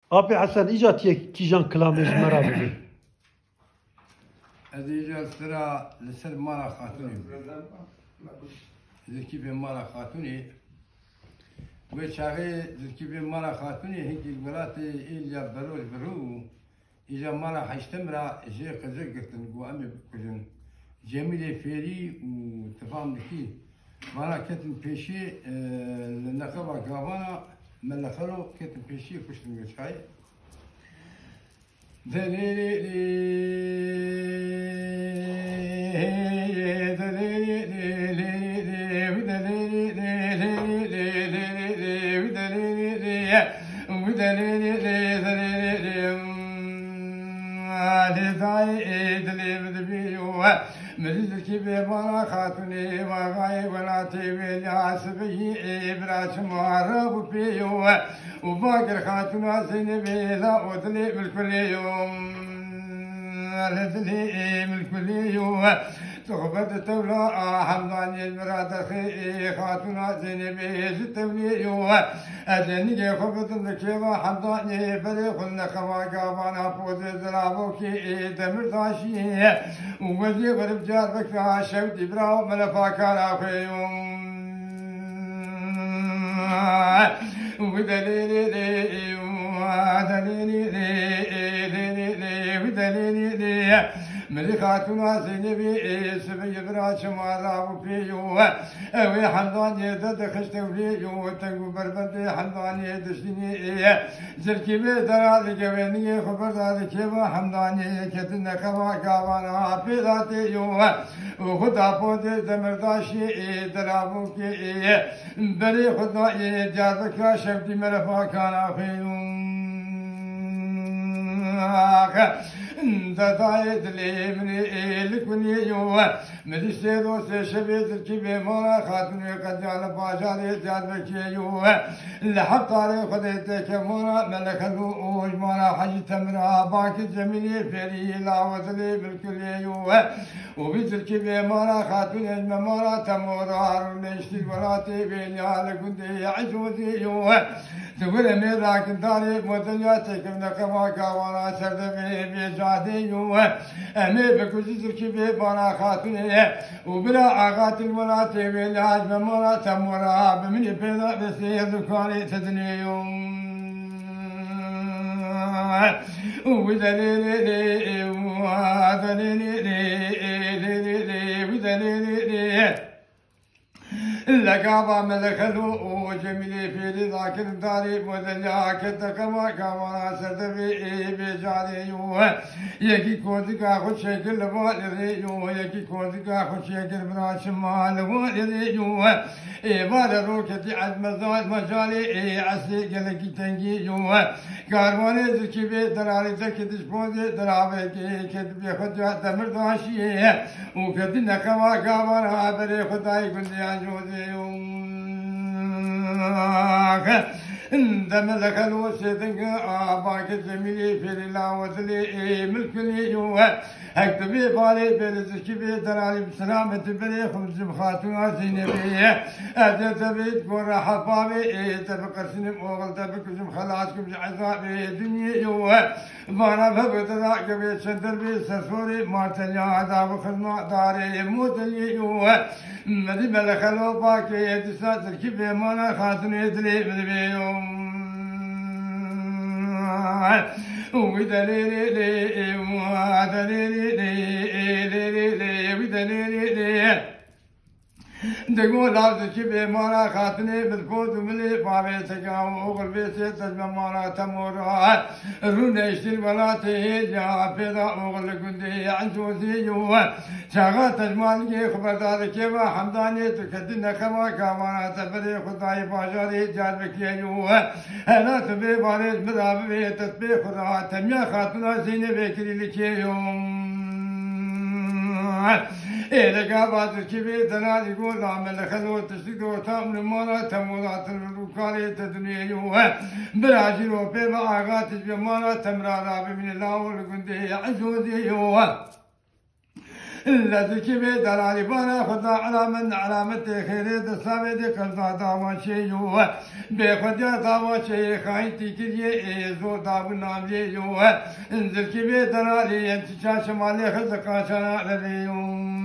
أبي حسن إجا تيجان كلامي جمرة بدي. هذه إجا سرا لسر مالا خاتوني. ذكي بمالا خاتوني. وشاغي ذكي بمالا خاتوني هيك البلاتي إليا بروج برو. إجا مالا حيشتمرا جي قزق قتن قوامي بكجن. جميل فيري وتفهم ذكي. مالا كتن بيشي لنقبا قاوانا ملخلو كتن بيشي كشتن وشاي. مجلس بمانا خاتوني وغاي ولاتي بالعصبي إبراش معرب بيو وباقر خاتونا زينبي لا أدلي بالكل يوم أدلي بالكل يوم صحبة التولا حمداني المراد خي خاتونا زينبي ستولي يوم أجني خبط النكيبة حمداني بريخ النخوا قابانا فوز الزرابوكي دمرداشي ووزي غرب جار بكرا شوت براو ملفا كارا خيوم ودليلي ودليلي ملكاتنا زينبي سبي براش مالا وفيو اوي حمداني دد خشتوليو تنقو بربندي حمداني دشني زركي بدرا لجويني خبر داركيبا حمداني كتن خوا قاوانا بيراتيو وخدا بودي دمرداشي درابوكي بري خدا جاربكا شبدي مرفا كانا خيوم دايد لي من الكوني يو مديسيدو سيشبيت الكبي مورا خاتوني قد جعل باجالي جاد يو لحب طاري خديتك مورا ملك الوج مورا حجي تمرا باكي جميلي فيري لاوت لي بالكل يو وبيت الكبي مورا خاتوني مورا تمورا رميشتي وراتي بينيال كنتي عجوزي يو تقول ميرا كنتاري مدنياتك من كواكا وانا سردبي بيجادي يو امي بكوزي كبي بانا خاتوني وبلا عقات المراتي بالعاج بمرا تمورا بمني بيضا بسير دكاني تدني يوم ودليلي ودليلي لقابا ملخلو وجميلي في ذاك الداري مدليا كتكما كوانا سردبي بيجاري يو يكي كودكا خد شكل والري يو يكي كودكا خد شكل براش مال والري يو إبادة روكتي عزم الزاد مجالي عسلي قلقي تنجي يو كارواني ذكي بي دراري ذكي تشبوزي درابي كتبي خدوا دمرداشي وكدنا كما كوانا بري خداي كندي عجوزي دم لخلو سيدنك باك زميلي في الله وزلي ملك اليو اكتبي بالي بلزكي بي درالي بسلامة بري خمس خاتون زينبي ادت بيت قول حبابي تبقى سنم اوغل تبقى زم خلاصكم عذابي دنيا يو وانا ببت راك بيت سندر بي سسوري مارتنيا عذاب خدمة داري موت اليو مدي ملخلو باك يدسات الكبي مانا خاتون يدلي بدبيو ودليلي ودليلي دقول لابد كبي مانا خاتني بالفوت وملي بابي تقاو وغل بيسي تجمع مانا تمورها رونا يشتري بلاتي جا بيضا وغل قندي عنجوزي يو شاغا تجمالي خبر دار كيبا حمداني تكدنا خما كامانا تبري خداي باجاري جاد بكي يو انا تبي باريج مدابي تتبي خدا تميا خاتنا زيني بكري لكي يوم إلقى بعض الكبير تنادي يقول عمل خلو تشتكو تامل مرة تموضات الركالي تدنيا براجل وبيبا آغات بمرة تمرارا بمن الله والقندي عزوزي لذكي بدلالي بانا خدا علامة خيري دسامي قرضا داوان شيو بخدا داوان شي خاين تيكي زو داو نام ليو انزلكي بدلالي انتشا شمالي خزقا شانا لليوم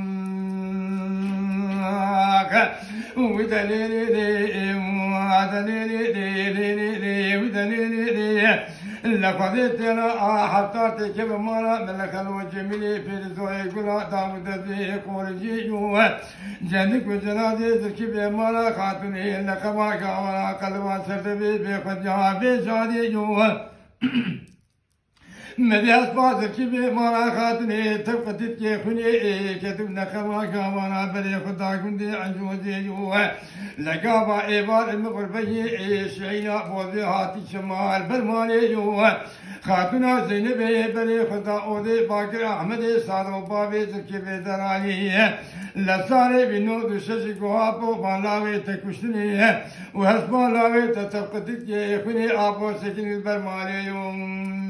لقد ترى حتى تكب مرا ملك الوجميل في الزوي قلا داود ذي قولجي جنك وجنادي تركب مرا خاتني لقما قاورا قلبا سببي بخدها بجادي مدياس بازر كبي مرا خاتني تبقتت كي خني كتب نخما كامانا بلي خدا كندي عنجوزي يوه لقابا ايبار المغربي شعينا بوزي هاتي شمال بالمالي يوه خاتنا زينب بلي خدا اودي باكر احمد سادو بابي زكبي دراني لساري بنو دششي قوابو بالاوي تكشتني وهسبان لاوي تتبقتت كي خني ابو سكين البرمالي يوم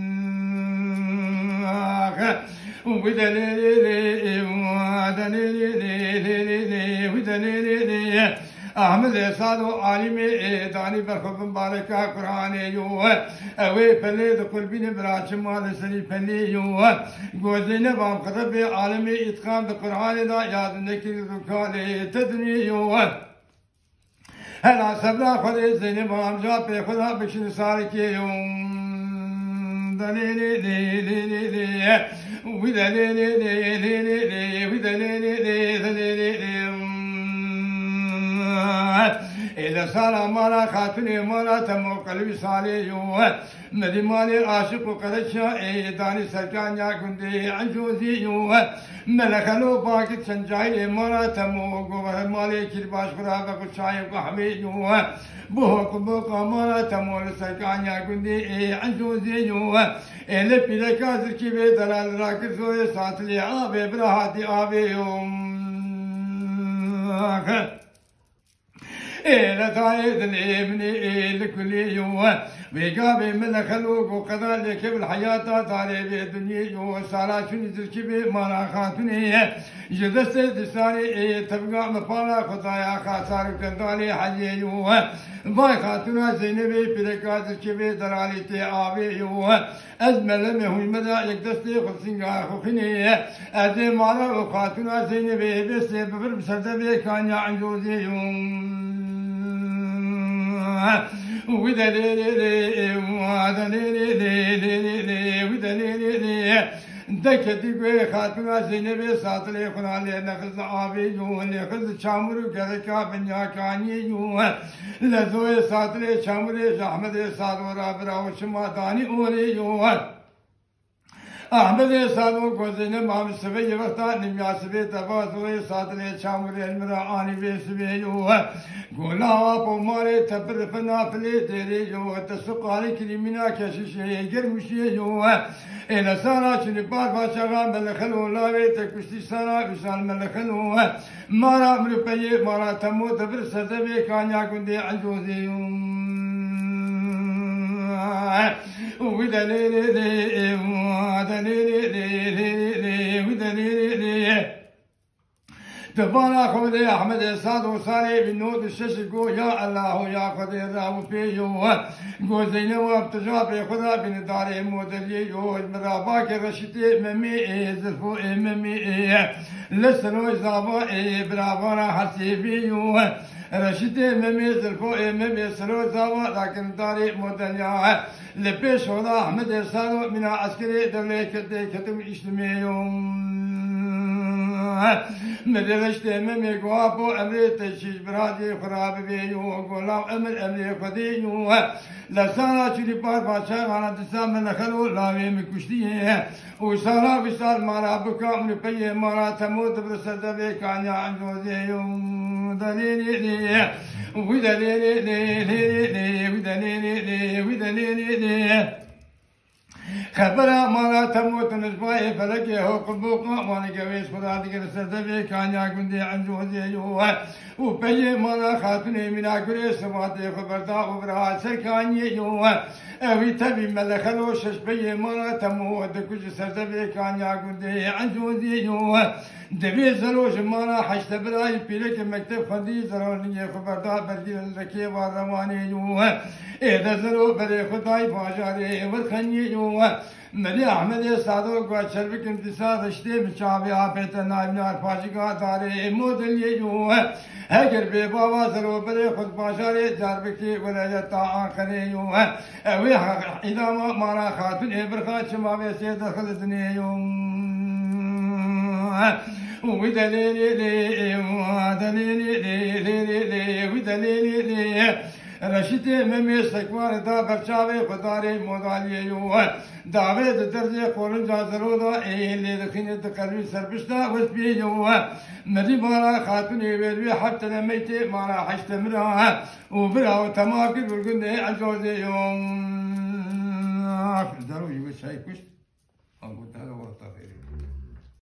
أحمد صادو عالمي داني برخب مباركة قرآن يوه أوي فلي دخل بين براش مال سري فلي يوه جوزين بام خطب عالمي إتقان القرآن دا ياد نكيل ذكالي تدني يوه هلا سبلا خلي زين بام جاب خدا بكشن ساركي يوم إذا صار مالا خاتني مالا تمو قلبي صالي يوه مدي مالي عاشق وقرشا داني سركان يا كندي عنجوزي يوه ملخلو باكت سنجاي مالا تمو قوه مالي كرباش خرابة قشاي وقحمي يوه بوك مالا تمو سركان يا كندي عنجوزي يوه إلي بيلكا زركي بدلال راكر زوي ساتلي آبي براهاتي آبي يوم إلى تايد الإبني لكل يوم بيقابي من خلوق وكذلك بالحياة تاري الدنيا يوم سارا شنو زركي مالا خاتني جدست دساني تبقى مفالا خطايا خاسار كندالي حجي يوم باي خاتنا زينبي بلكا زركي دلالي تي آبي يوم أزمل مهوي مدى يقدستي خلصنقا خخني أزي مالا وخاتنا زينبي بس بفرم سردبي كان يعنجوزي يوم دكتي قوي خاتمة زينبي ساتلي خنالي نخز آبي يوه نخز شامرو كذكا بنيا كاني يوه لزوي ساتلي شامري جحمد سادورا براو شما داني أولي يوه أحمد سادو كوزين مام سبي وقتا نميا سبي تبا زوي ساتلي شامري المرا آني بي سبي يوه قولا بوماري تبر فنا فلي تيري يوه تسقالي كريمنا كشيشي جرمشي يوه إلى سارة شنبار باشغا ملخلو لاوي تكشتي سارة بشان ملخلو مارا مربي مارا تمو تبر سدبي كانيا كندي عنجوزي تبارك خودي أحمد صاد وصاري بالنود الششكو يا الله يا قدير راو فيه قو زينب وابتجاب خدا بن داري مودلي يو مراباك رشتي ممي زلفو ممي لسنو زابا برافانا حسيبي يو رشتي ممي زلفو ممي سنو زابا لكن داري مودلي لبيش خدا أحمد صاد من عسكري دولي كتم اجتماعي مدرسة أمي قوابو أمري تشيش برادي خراب بيو قولام أمري خديو لسانا چلی پار بادشاہ غانا دسا من خلو لاوی مکشتی ہے وسانا وسال مارا بکا من پی مارا تموت برسد بے کانیا انجوزیوم دلیلی لی ودلیلی لی لی لی ودلیلی لی ودلیلی لی خبره مالا تموت نجباي فلكي هو قلبوقا وانا قويس خدا دقر سردبي كان ياكم دي عنجوزي يوه وبيجي مالا خاتوني منا قري سماتي خبرتا وبرها سركاني يوه اوي تبي ملخلو ششبي مالا تموت دكوش سردبي كان ياكم دي عنجوزي يوه دبي زلوش مالا حشت براي بيلك مكتب خدي زروني خبرتا بردي الركي والرواني يوه إذا زلو بري خداي فاجاري والخني يوه ملي أحمد صادق وشربك امتساد اشتي مشابه آفت نايبنا الفاجقا داري مودل يجوه هجر بي بابا زلو بري خد باشاري جاربكي ولايتا آخري يوه اوي إذا ما مانا خاتون إبرخات شمابه سيد خلدني يوم ودليلي لي ودليلي لي ودليلي لي رشيدي ممي سكوان دا برشاوي خداري مودالي يوه داوود درجه قولن جازرو دا اللي دخين تقلبي سربشتا وسبي يوه مري مالا خاتوني ويلوي حتى لميتي مالا حشت مرا وبرا تماكي برغن عجوزي يوم زرو يوه شاي كشت أقول هذا هو التغيير